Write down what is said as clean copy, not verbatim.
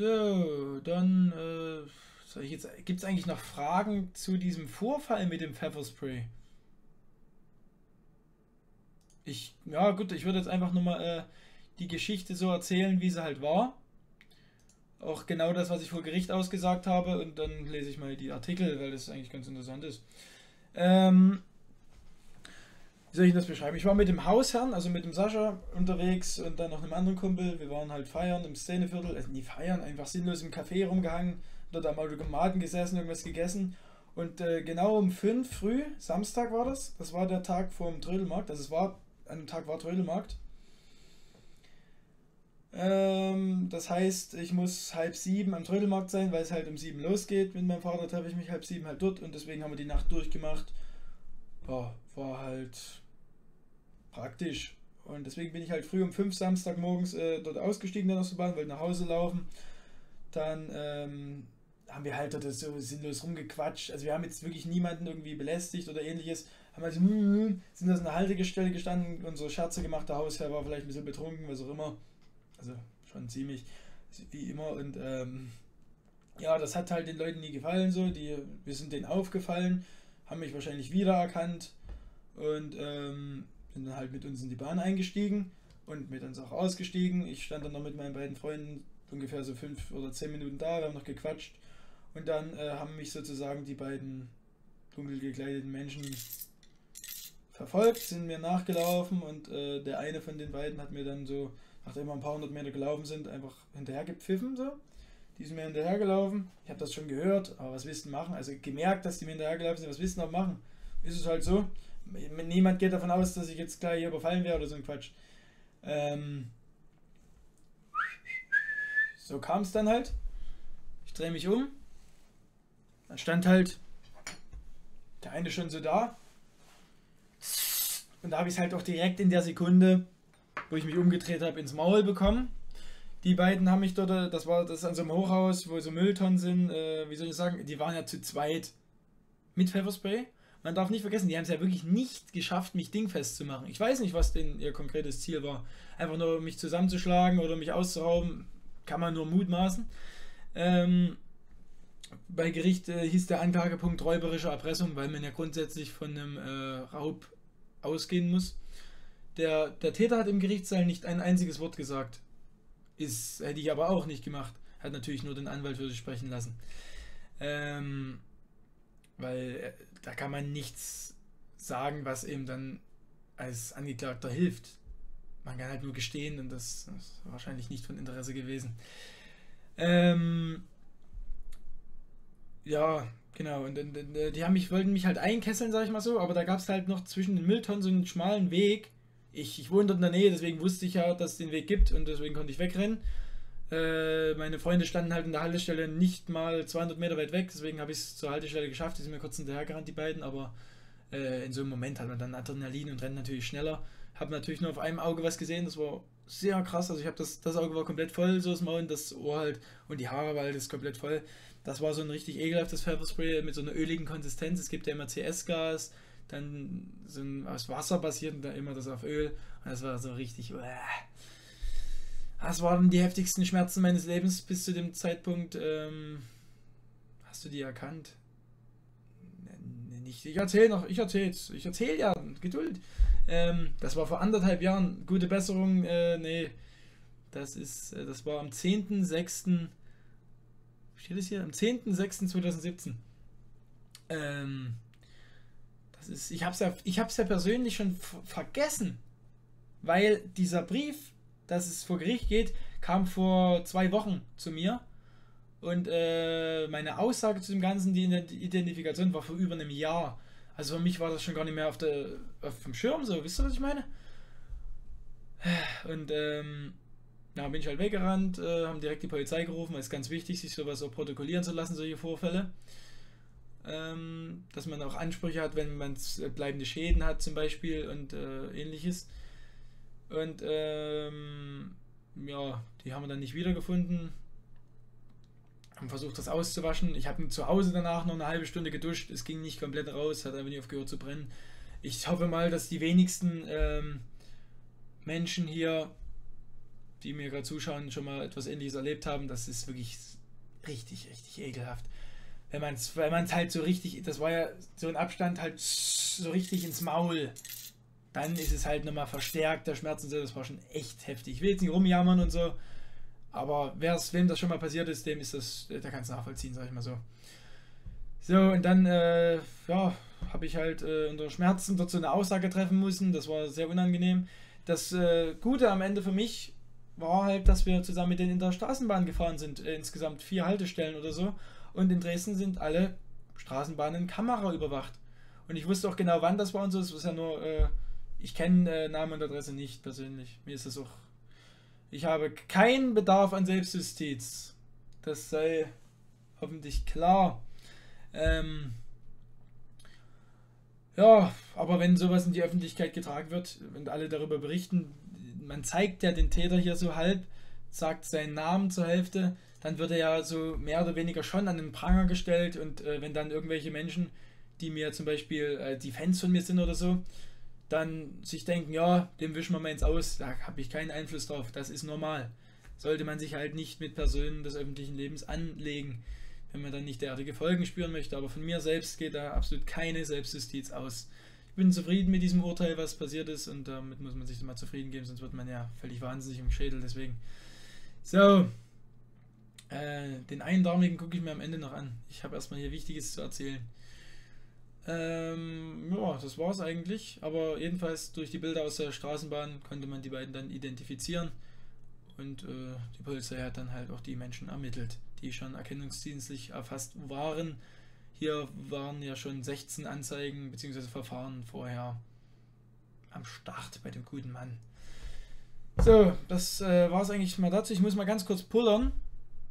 So, dann gibt es eigentlich noch Fragen zu diesem Vorfall mit dem Pfefferspray? Ja gut, ich würde jetzt einfach nur mal die Geschichte so erzählen, wie sie halt war. Auch genau das, was ich vor Gericht ausgesagt habe, und dann lese ich mal die Artikel, weil das eigentlich ganz interessant ist. Ähm, Wie soll ich das beschreiben? Ich war mit dem Hausherrn, also mit dem Sascha, unterwegs und dann noch einem anderen Kumpel. Wir waren halt feiern im Szeneviertel, also nie feiern, einfach sinnlos im Café rumgehangen, dort am Automaten gesessen, irgendwas gegessen. Und genau um 5 früh, Samstag war das war der Tag vor dem Trödelmarkt, also an dem Tag war Trödelmarkt. Das heißt, ich muss halb 7 am Trödelmarkt sein, weil es halt um 7 losgeht. Mit meinem Vater treffe ich mich halb 7 halt dort und deswegen haben wir die Nacht durchgemacht. Boah, war halt praktisch. Und deswegen bin ich halt früh um 5 Samstagmorgens dort ausgestiegen dann aus der Bahn, wollte nach Hause laufen. Dann haben wir halt dort so sinnlos rumgequatscht. Also wir haben jetzt wirklich niemanden irgendwie belästigt oder ähnliches. Haben halt so, sind das an der Haltestelle gestanden und so Scherze gemacht. Der Hausherr war vielleicht ein bisschen betrunken, was auch immer. Also schon ziemlich, wie immer. Und ja, das hat halt den Leuten nie gefallen so. Wir sind denen aufgefallen, haben mich wahrscheinlich wiedererkannt und sind dann halt mit uns in die Bahn eingestiegen und mit uns auch ausgestiegen. Ich stand dann noch mit meinen beiden Freunden ungefähr so 5 oder 10 Minuten da, wir haben noch gequatscht und dann haben mich sozusagen die beiden dunkel gekleideten Menschen verfolgt, sind mir nachgelaufen und der eine von den beiden hat mir dann so, nachdem wir ein paar hundert Meter gelaufen sind, einfach hinterher gepfiffen so. Die sind mir hinterhergelaufen. Ich habe das schon gehört, aber was willst du machen? Also gemerkt, dass die mir hinterhergelaufen sind, was willst du noch machen? Ist es halt so. Niemand geht davon aus, dass ich jetzt gleich hier überfallen wäre oder so ein Quatsch. So kam es dann halt. Ich drehe mich um. Dann stand halt der eine schon so da. Und da habe ich es halt auch direkt in der Sekunde, wo ich mich umgedreht habe, ins Maul bekommen. Die beiden haben mich dort, das ist an so einem Hochhaus, wo so Mülltonnen sind, wie soll ich sagen, die waren ja zu zweit mit Pfefferspray. Man darf nicht vergessen, die haben es ja wirklich nicht geschafft, mich dingfest zu machen. Ich weiß nicht, was denn ihr konkretes Ziel war. Einfach nur mich zusammenzuschlagen oder mich auszurauben, kann man nur mutmaßen. Bei Gericht hieß der Anklagepunkt räuberische Erpressung, weil man ja grundsätzlich von einem Raub ausgehen muss. Der Täter hat im Gerichtssaal nicht ein einziges Wort gesagt. Hätte ich aber auch nicht gemacht. Hat natürlich nur den Anwalt für sich sprechen lassen. Weil da kann man nichts sagen, was eben dann als Angeklagter hilft. Man kann halt nur gestehen und das ist wahrscheinlich nicht von Interesse gewesen. Ja, genau. Und wollten mich halt einkesseln, sag ich mal so, aber da gab es halt noch zwischen den Mülltonnen so einen schmalen Weg. Ich wohne dort in der Nähe, deswegen wusste ich ja, dass es den Weg gibt und deswegen konnte ich wegrennen. Meine Freunde standen halt in der Haltestelle nicht mal 200 Meter weit weg, deswegen habe ich es zur Haltestelle geschafft. Die sind mir kurz hinterhergerannt, die beiden, aber in so einem Moment hat man dann Adrenalin und rennt natürlich schneller. Habe natürlich nur auf einem Auge was gesehen, das war sehr krass. Also ich habe das Auge war komplett voll, so das Maul und das Ohr halt und die Haare war halt komplett voll. Das war so ein richtig ekelhaftes Pfefferspray mit so einer öligen Konsistenz. Es gibt ja immer CS-Gas, dann so aus Wasser basiert und dann immer das auf Öl. Und das war so richtig. Das waren die heftigsten Schmerzen meines Lebens bis zu dem Zeitpunkt. Hast du die erkannt? Nicht. Ich erzähle ja, Geduld. Das war vor 1,5 Jahren. Gute Besserung. Nee. Das war am 10.06. Steht es hier? Am 10.06.2017. Ich hab's ja persönlich schon vergessen, weil dieser Brief, dass es vor Gericht geht, kam vor 2 Wochen zu mir und meine Aussage zu dem Ganzen, die Identifikation war vor über einem Jahr. Also für mich war das schon gar nicht mehr auf dem Schirm, so, wisst ihr, was ich meine? Und da bin ich halt weggerannt, haben direkt die Polizei gerufen, weil es ganz wichtig, sich sowas auch protokollieren zu lassen, solche Vorfälle. Dass man auch Ansprüche hat, wenn man bleibende Schäden hat zum Beispiel und ähnliches. Und ja, die haben wir dann nicht wiedergefunden. Haben versucht, das auszuwaschen. Ich habe zu Hause danach noch eine halbe Stunde geduscht. Es ging nicht komplett raus, hat einfach nicht aufgehört zu brennen. Ich hoffe mal, dass die wenigsten Menschen hier die mir gerade zuschauen, schon mal etwas Ähnliches erlebt haben, das ist wirklich richtig, richtig ekelhaft. Wenn man es halt so richtig, das war ja so ein Abstand halt so richtig ins Maul, dann ist es halt nochmal verstärkt, der Schmerz und so, das war schon echt heftig. Ich will jetzt nicht rumjammern und so, aber wem das schon mal passiert ist, dem ist das, der kann es nachvollziehen, sag ich mal so. So, und dann, ja, habe ich halt unter Schmerzen dort so eine Aussage treffen müssen, das war sehr unangenehm. Das Gute am Ende für mich war halt, dass wir zusammen mit denen in der Straßenbahn gefahren sind, insgesamt 4 Haltestellen oder so. Und in Dresden sind alle Straßenbahnen Kamera überwacht. Und ich wusste auch genau, wann das war und so. Es ist ja nur, ich kenne Namen und Adresse nicht persönlich. Mir ist das auch. Ich habe keinen Bedarf an Selbstjustiz. Das sei hoffentlich klar. Ja, aber wenn sowas in die Öffentlichkeit getragen wird und alle darüber berichten, man zeigt ja den Täter hier so halb, sagt seinen Namen zur Hälfte, dann wird er ja so mehr oder weniger schon an den Pranger gestellt und wenn dann irgendwelche Menschen, die mir zum Beispiel die Fans von mir sind oder so, dann sich denken, ja, dem wischen wir mal ins Aus, da habe ich keinen Einfluss drauf, das ist normal. Sollte man sich halt nicht mit Personen des öffentlichen Lebens anlegen, wenn man dann nicht derartige Folgen spüren möchte, aber von mir selbst geht da absolut keine Selbstjustiz aus. Ich bin zufrieden mit diesem Urteil, was passiert ist und damit muss man sich mal zufrieden geben, sonst wird man ja völlig wahnsinnig im Schädel, deswegen. So, den Eindarmigen gucke ich mir am Ende noch an. Ich habe erstmal hier Wichtiges zu erzählen. Ja, das war's eigentlich. Aber jedenfalls durch die Bilder aus der Straßenbahn konnte man die beiden dann identifizieren. Und die Polizei hat dann halt auch die Menschen ermittelt, die schon erkennungsdienstlich erfasst waren. Hier waren ja schon 16 Anzeigen bzw. Verfahren vorher am Start bei dem guten Mann. So, das war es eigentlich mal dazu. Ich muss mal ganz kurz pullern.